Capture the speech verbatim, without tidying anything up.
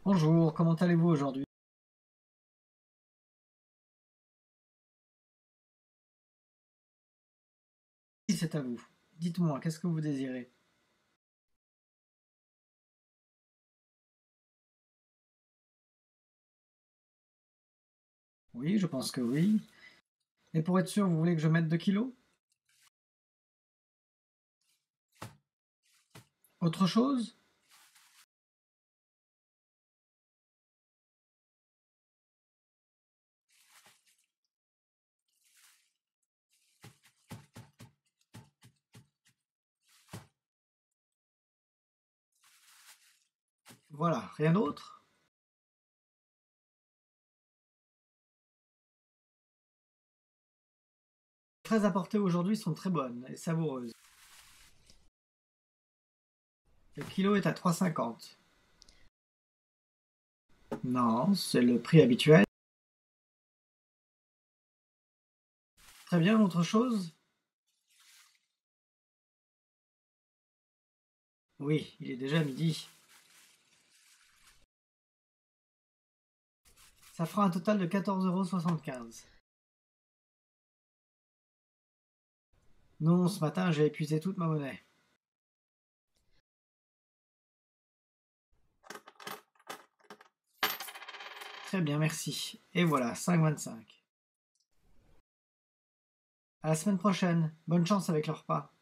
Bonjour, comment allez-vous aujourd'hui? Oui, c'est à vous. Dites-moi, qu'est-ce que vous désirez? Oui, je pense que oui. Et pour être sûr, vous voulez que je mette deux kilos? Autre chose? Voilà, rien d'autre? Les fraises apportées aujourd'hui sont très bonnes et savoureuses. Le kilo est à trois cinquante. Non, c'est le prix habituel. Très bien, autre chose? Oui, il est déjà midi. Ça fera un total de quatorze euros soixante-quinze. Non, ce matin, j'ai épuisé toute ma monnaie. Très bien, merci. Et voilà, cinq vingt-cinq. À la semaine prochaine. Bonne chance avec le repas.